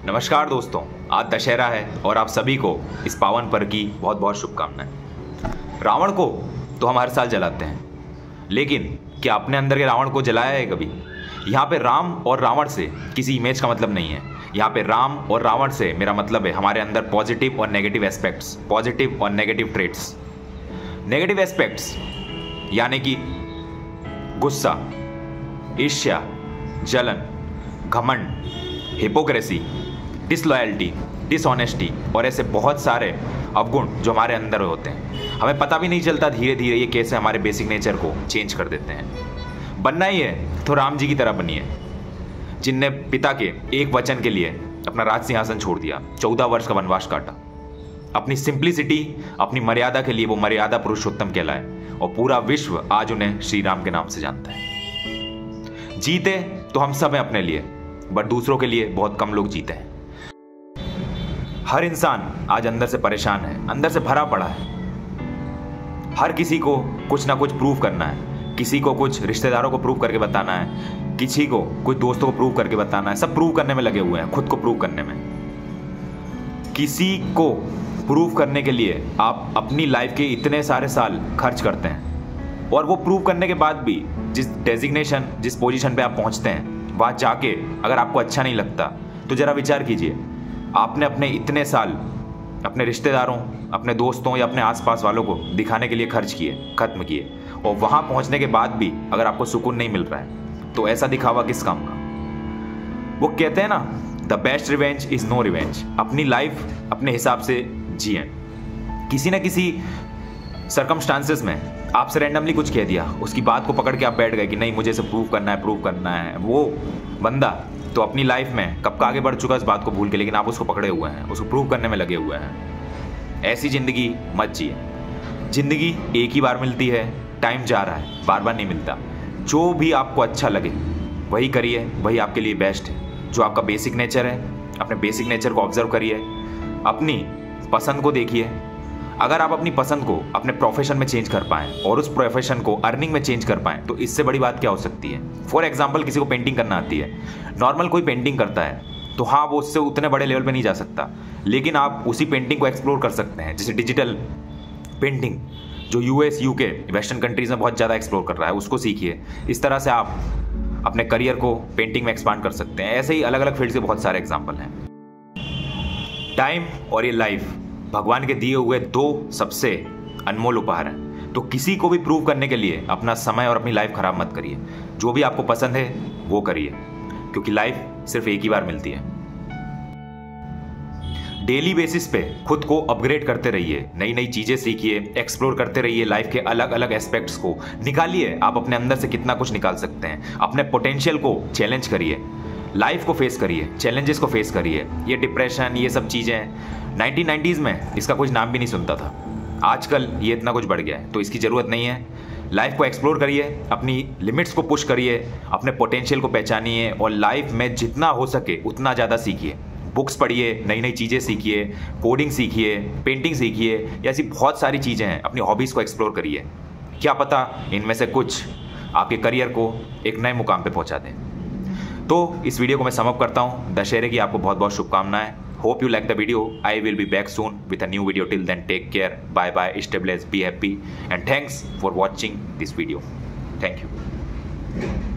नमस्कार दोस्तों, आज दशहरा है और आप सभी को इस पावन पर्व की बहुत बहुत शुभकामनाएं। रावण को तो हम हर साल जलाते हैं, लेकिन क्या अपने अंदर के रावण को जलाया है कभी? यहाँ पे राम और रावण से किसी इमेज का मतलब नहीं है। यहाँ पे राम और रावण से मेरा मतलब है हमारे अंदर पॉजिटिव और नेगेटिव एस्पेक्ट्स, पॉजिटिव और नेगेटिव ट्रेट्स। नेगेटिव एस्पेक्ट्स यानी कि गुस्सा, ईर्ष्या, जलन, घमंड, हिपोक्रेसी, डिसलॉयल्टी, डिसऑनेस्टी और ऐसे बहुत सारे अवगुण जो हमारे अंदर होते हैं। हमें पता भी नहीं चलता धीरे धीरे ये कैसे हमारे बेसिक नेचर को चेंज कर देते हैं। बनना ही है तो राम जी की तरह बनिए, जिनने पिता के एक वचन के लिए अपना राज सिंहासन छोड़ दिया, 14 वर्ष का वनवास काटा। अपनी सिंप्लिसिटी, अपनी मर्यादा के लिए वो मर्यादा पुरुषोत्तम कहलाए और पूरा विश्व आज उन्हें श्री राम के नाम से जानता है। जीते तो हम सब हैं अपने लिए, बट दूसरों के लिए बहुत कम लोग जीते हैं। हर इंसान आज अंदर से परेशान है, अंदर से भरा पड़ा है। हर किसी को कुछ ना कुछ प्रूव करना है, किसी को कुछ रिश्तेदारों को प्रूव करके बताना है, किसी को कुछ दोस्तों को प्रूव करके बताना है। सब प्रूव करने में लगे हुए हैं, खुद को प्रूव करने में। किसी को प्रूव करने के लिए आप अपनी लाइफ के इतने सारे साल खर्च करते हैं और वो प्रूव करने के बाद भी जिस डेजिग्नेशन, जिस पोजीशन पे आप पहुंचते हैं, वहां जाके अगर आपको अच्छा नहीं लगता तो जरा विचार कीजिए, आपने अपने इतने साल अपने रिश्तेदारों, अपने दोस्तों या अपने आसपास वालों को दिखाने के लिए खर्च किए, खत्म किए, और वहां पहुंचने के बाद भी अगर आपको सुकून नहीं मिल रहा है तो ऐसा दिखावा किस काम का? वो कहते हैं ना, the best revenge is no revenge. अपनी लाइफ अपने हिसाब से जिए। किसी न किसी सर्कमस्टांसेस में आपसे रैंडमली कुछ कह दिया, उसकी बात को पकड़ के आप बैठ गए कि नहीं मुझे इसे प्रूव करना है, प्रूव करना है। वो बंदा तो अपनी लाइफ में कब का आगे बढ़ चुका है इस बात को भूल के, लेकिन आप उसको पकड़े हुए हैं, उसको प्रूव करने में लगे हुए हैं। ऐसी जिंदगी मत जिए। जिंदगी एक ही बार मिलती है, टाइम जा रहा है, बार बार नहीं मिलता। जो भी आपको अच्छा लगे वही करिए, वही आपके लिए बेस्ट है। जो आपका बेसिक नेचर है, अपने बेसिक नेचर को ऑब्जर्व करिए, अपनी पसंद को देखिए। अगर आप अपनी पसंद को अपने प्रोफेशन में चेंज कर पाएं और उस प्रोफेशन को अर्निंग में चेंज कर पाएं तो इससे बड़ी बात क्या हो सकती है? फॉर एग्जाम्पल, किसी को पेंटिंग करना आती है, नॉर्मल कोई पेंटिंग करता है तो हाँ वो उससे उतने बड़े लेवल पे नहीं जा सकता, लेकिन आप उसी पेंटिंग को एक्सप्लोर कर सकते हैं। जैसे डिजिटल पेंटिंग जो यूएस, यूके, वेस्टर्न कंट्रीज में बहुत ज़्यादा एक्सप्लोर कर रहा है, उसको सीखिए। इस तरह से आप अपने करियर को पेंटिंग में एक्सपांड कर सकते हैं। ऐसे ही अलग अलग फील्ड के बहुत सारे एग्जाम्पल हैं। टाइम और ये लाइफ भगवान के दिए हुए दो सबसे अनमोल उपहार हैं, तो किसी को भी प्रूव करने के लिए अपना समय और अपनी लाइफ खराब मत करिए। जो भी आपको पसंद है वो करिए, क्योंकि लाइफ सिर्फ एक ही बार मिलती है। डेली बेसिस पे खुद को अपग्रेड करते रहिए, नई नई चीजें सीखिए, एक्सप्लोर करते रहिए, लाइफ के अलग अलग एस्पेक्ट्स को निकालिए। आप अपने अंदर से कितना कुछ निकाल सकते हैं। अपने पोटेंशियल को चैलेंज करिए, लाइफ को फेस करिए, चैलेंजेस को फेस करिए। ये डिप्रेशन, ये सब चीज़ें 1990s में इसका कुछ नाम भी नहीं सुनता था, आजकल ये इतना कुछ बढ़ गया है, तो इसकी ज़रूरत नहीं है। लाइफ को एक्सप्लोर करिए, अपनी लिमिट्स को पुश करिए, अपने पोटेंशियल को पहचानिए और लाइफ में जितना हो सके उतना ज़्यादा सीखिए। बुक्स पढ़िए, नई नई चीज़ें सीखिए, कोडिंग सीखिए, पेंटिंग सीखिए, ऐसी बहुत सारी चीज़ें हैं। अपनी हॉबीज़ को एक्सप्लोर करिए, क्या पता इनमें से कुछ आपके करियर को एक नए मुकाम पर पहुँचा दें। तो इस वीडियो को मैं समअप करता हूँ। दशहरे की आपको बहुत बहुत शुभकामनाएं। Hope you like the video. I will be back soon with a new video. Till then, take care. Bye bye. Stay blessed. Be happy. And thanks for watching this video. Thank you.